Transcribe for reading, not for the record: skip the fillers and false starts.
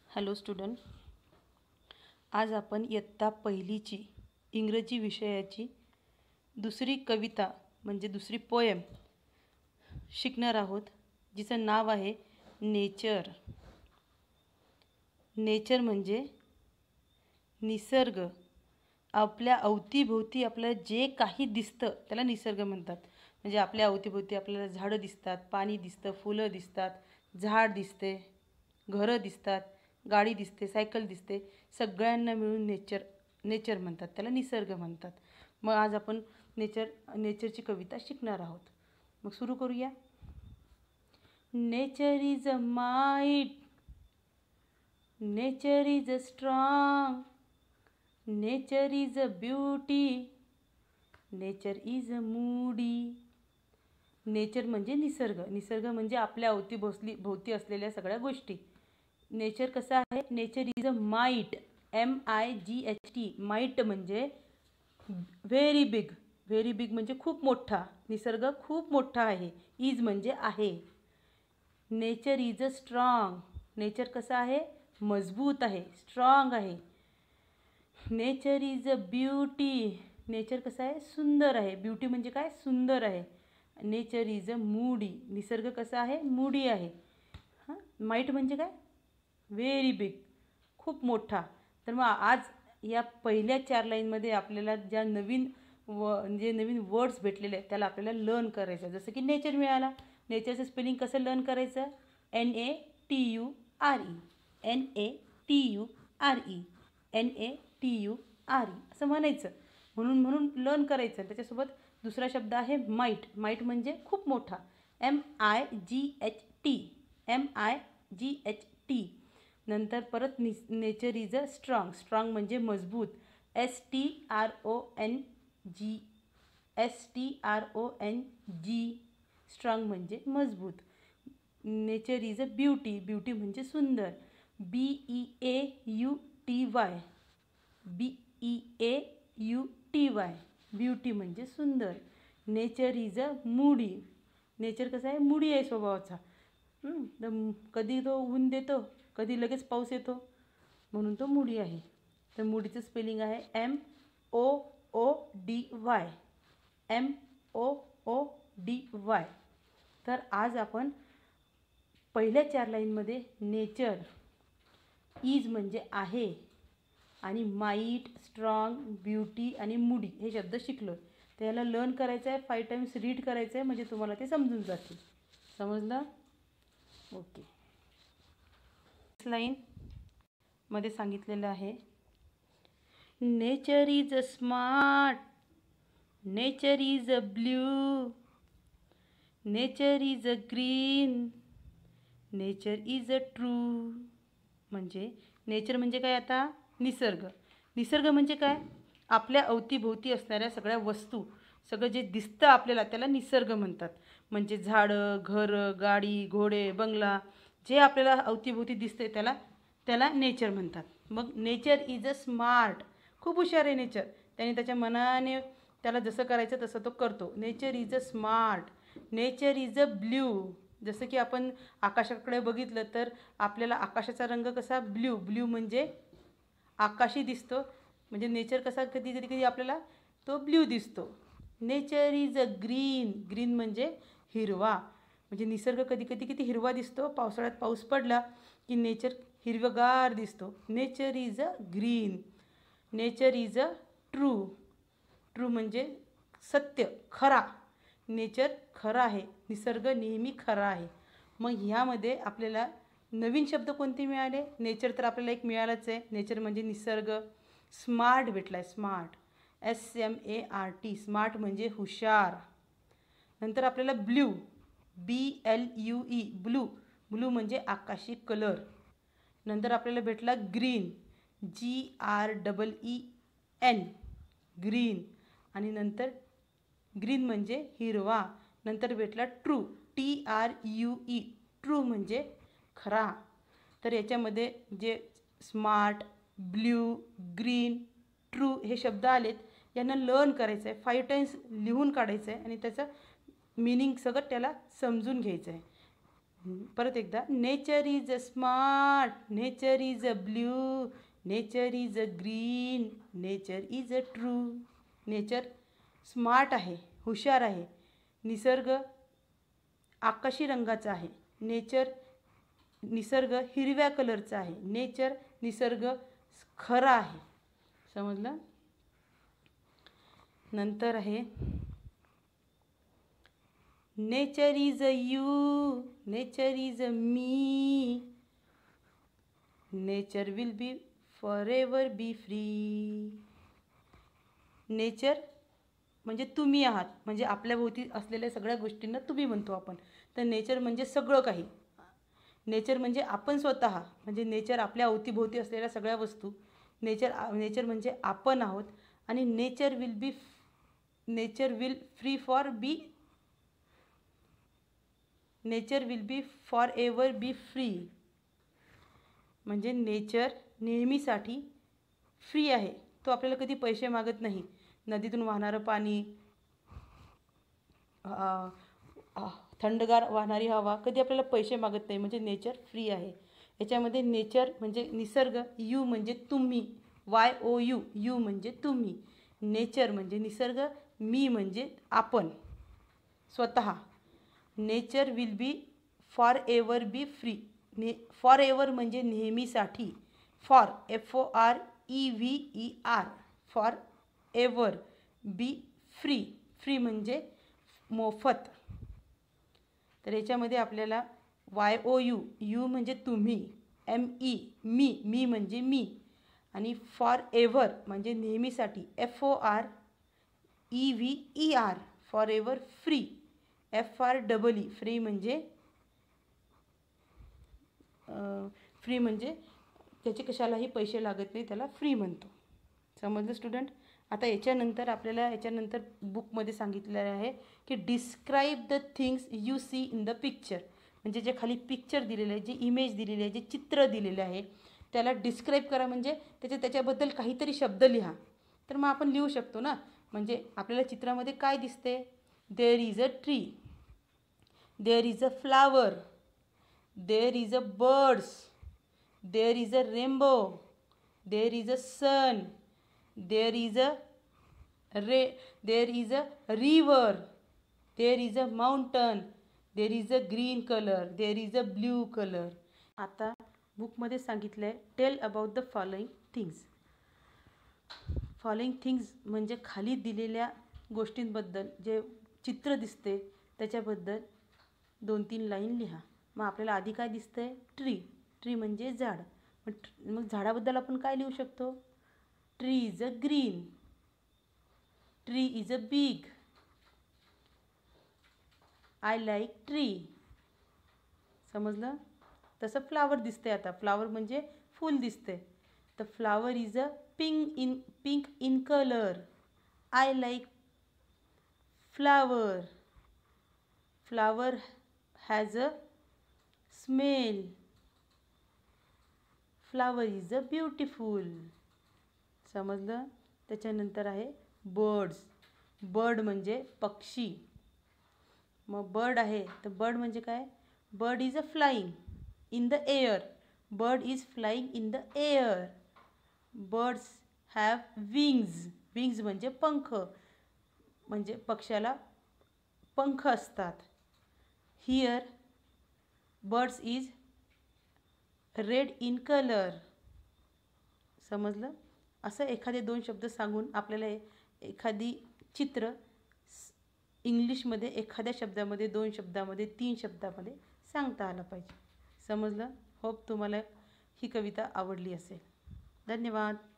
Hello student, आज आपण इयत्ता पहिलीची इंग्रजी विषयाची दुसरी कविता म्हणजे दुसरी पोएम शिकणार आहोत, जिचं नाव आहे नेचर. नेचर म्हणजे निसर्ग. आपल्या अवतीभोवती आपल्याला जे काही दिसतं त्याला निसर्ग म्हणतात. म्हणजे आपल्या अवतीभोवती आपल्याला झाडं दिसतात, पाणी दिसतं, फुलं दिसतात, झाड दिसते, घरं दिसतात, गाडी दिसते, सायकल दिसते, सगळ्यांना मिळून नेचर म्हणतात, त्याला निसर्ग म्हणतात. मग आज आपण नेचरची कविता शिकणार आहोत. मग सुरू करूया. Nature is a might, nature is a strong, nature is a beauty, nature is a moody. Nature म्हणजे निसर्ग. निसर्ग म्हणजे आपल्या भोवती असलेल्या सगळ्या गोष्टी. नेचर कसं आहे? Nature is a might, MIGHT. Might म्हणजे व्हेरी बिग. व्हेरी बिग म्हणजे खूप मोठा. निसर्ग खूप मोठा आहे. इज म्हणजे आहे. Nature is a strong. Nature कसं आहे? मजबूत आहे, स्ट्रॉंग आहे. Nature is a beauty. Nature कसं आहे? सुंदर आहे. ब्युटी म्हणजे काय? सुंदर आहे. Nature is a moody. निसर्ग कसा आहे? मूडी आहे. माइट म्हणजे काय? व्हेरी बिग, खूप मोठा. तर मग आज या पहिल्या 4 लाईनमध्ये आपल्याला जे नवीन वर्ड्स भेटलेले आहेत त्याला आपल्याला लर्न करायचं. जसं की नेचर मिळाला. नेचरचं स्पेलिंग कसं लर्न करायचं? NATURE, NATURE, NATURE असं म्हणायचं. म्हणून लर्न करायचं. त्याच्यासोबत दुसरा शब्द आहे माइट. माइट म्हणजे खूप मोठा. MIGHT, MIGHT. नंतर परत nature is a strong. Strong म्हणजे मजबूत. STRONG, STRONG. स्ट्रॉंग म्हणजे मजबूत. Nature is a beauty. Beauty म्हणजे सुंदर. BEAUTY, BEAUTY. ब्युटी म्हणजे सुंदर. Nature is a moody. Nature कसं आहे? मूडी आहे स्वभावाचा. कधी तो ऊन देतो, कधी लगेच पाऊस येतो, म्हणून तो मूडी आहे. तर मूडीचं स्पेलिंग आहे MOODY, MOODY. तर आज आपण पहिल्या 4 लाईनमध्ये नेचर, इज म्हणजे आहे, आणि माइट, स्ट्रॉंग, ब्युटी आणि मूडी हे शब्द शिकलो. तर याला लर्न करायचं आहे. 5 टाइम्स रीड करायचं आहे, म्हणजे तुम्हाला ते समजून जातील. समजलं? ओके. लाईन मध्ये सांगितलेलं आहे, nature is a smart, nature is a blue, nature is a green, nature is a true. म्हणजे नेचर म्हणजे काय? आता निसर्ग. निसर्ग म्हणजे काय? आपल्या अवतीभोवती असणाऱ्या सगळ्या वस्तू, सगळं जे दिसतं आपल्याला त्याला निसर्ग म्हणतात. म्हणजे झाडं, घरं, गाडी, घोडे, बंगला, जे आपल्याला अवतीभोवती दिसते त्याला नेचर म्हणतात. मग नेचर इज अ स्मार्ट. खूप हुशार आहे नेचर. त्याने त्याच्या मनाने त्याला जसं करायचं तसं तो करतो. Nature is a smart. Nature is a blue. जसं की आपण आकाशाकडे बघितलं तर आपल्याला आकाशाचा रंग कसा? ब्ल्यू. ब्ल्यू म्हणजे आकाशी दिसतो. म्हणजे नेचर कसा कधी आपल्याला तो ब्ल्यू दिसतो. Nature is a green. Green म्हणजे हिरवा. म्हणजे निसर्ग कधी किती हिरवा दिसतो. पावसाळ्यात पाऊस पडला की नेचर हिरवगार दिसतो. Nature is a green. Nature is a true. True म्हणजे सत्य, खरा. नेचर खरं आहे. निसर्ग नेहमी खरा आहे. मग ह्यामध्ये आपल्याला नवीन शब्द कोणते मिळाले? नेचर तर आपल्याला एक मिळालंच आहे. नेचर म्हणजे निसर्ग. स्मार्ट भेटला आहे. Smart, SMART. स्मार्ट म्हणजे हुशार. नंतर आपल्याला ब्ल्यू, BLUE, ब्लू. ब्लू म्हणजे आकाशी कलर. नंतर आपल्याला भेटला ग्रीन, GREEN, ग्रीन. आणि नंतर ग्रीन म्हणजे हिरवा. नंतर भेटला ट्रू, TRUE, ट्रू म्हणजे खरा. तर याच्यामध्ये जे स्मार्ट, ब्ल्यू, ग्रीन, ट्रू हे शब्द आलेत, यांना लर्न करायचं आहे. 5 टाइम्स लिहून काढायचं आहे आणि त्याचं मीनिंग सगळं त्याला समजून घ्यायचं आहे. परत एकदा. Nature is a smart, nature is a blue, nature is a green, nature is a true. Nature smart आहे, हुशार आहे. निसर्ग आकाशी रंगाचा आहे. निसर्ग हिरव्या कलरचा आहे. निसर्ग खरा आहे. समजलं. नंतर आहे nature is a you, nature is a me, nature will be forever be free. Nature म्हणजे तुम्ही आहात, म्हणजे आपल्याभोवती असलेल्या सगळ्या गोष्टींना तुम्ही म्हणतो आपण. तर नेचर म्हणजे सगळं काही. नेचर म्हणजे आपण स्वतः, म्हणजे नेचर आपल्या अवतीभोवती असलेल्या सगळ्या वस्तू. नेचर म्हणजे आपण आहोत. आणि nature will be for ever be free. म्हणजे नेचर नेहमीसाठी फ्री आहे. तो आपल्याला कधी पैसे मागत नाही. नदीतून वाहणारं पाणी, थंडगार वाहणारी हवा कधी आपल्याला पैसे मागत नाही. म्हणजे नेचर फ्री आहे. याच्यामध्ये नेचर म्हणजे निसर्ग, यू म्हणजे तुम्ही, YOU, यू म्हणजे तुम्ही. नेचर म्हणजे निसर्ग, मी म्हणजे आपण स्वतः. Nature will be for ever be free. For ever म्हणजे नेहमीसाठी. For FOREVER, for ever. Be free, free म्हणजे मोफत. तर याच्यामध्ये आपल्याला YOU, यू म्हणजे तुम्ही, ME मी म्हणजे मी, आणि फॉर एव्हर म्हणजे नेहमीसाठी, FOREVER for ever free, FREE free म्हणजे त्याचे कशालाही पैसे लागत नाही, त्याला फ्री म्हणतो. समजलं स्टुडंट. आता याच्यानंतर बुकमध्ये सांगितलेलं आहे की describe the things you see in the picture. म्हणजे जे खाली पिक्चर दिलेलं आहे, जे इमेज दिलेली आहे, जे चित्र दिलेलं आहे, त्याला डिस्क्राईब करा. म्हणजे त्याच्याबद्दल काहीतरी शब्द लिहा. तर मग आपण लिहू शकतो ना. म्हणजे आपल्याला चित्रामध्ये काय दिसते. There is a tree, there is a flower, there is a birds, there is a rainbow, there is a sun, there is a river, there is a mountain, there is a green color, there is a blue color. आता बुकमध्ये सांगितलं आहे tell about the following things. Following things म्हणजे खाली दिलेल्या गोष्टींबद्दल, जे चित्र दिसते त्याच्याबद्दल 2-3 लाईन लिहा. मग आपल्याला आधी काय दिसतंय. ट्री म्हणजे झाड. मग झाडाबद्दल आपण काय लिहू शकतो. Tree is a green. Tree is a big. I like tree. समजलं. तसं फ्लावर दिसते. आता फ्लावर म्हणजे फूल दिसते. The flower is a pink in color. I like flower. Flower has a smell. Flower is a beautiful. समजलं. त्याच्यानंतर आहे bird म्हणजे पक्षी. मग बर्ड आहे तर बर्ड म्हणजे काय. Bird is a flying in the air. Bird is flying in the air. Birds have wings म्हणजे पंख. म्हणजे पक्ष्याला पंख असतात. Here birds is red in colour. समजलं. असं एखादे 2 शब्द सांगून आपल्याला एखादी चित्र इंग्लिशमध्ये एखाद्या शब्दामध्ये, 2 शब्दामध्ये, 3 शब्दामध्ये सांगता आलं पाहिजे. समजलं. होप तुम्हाला ही कविता आवडली असेल. धन्यवाद.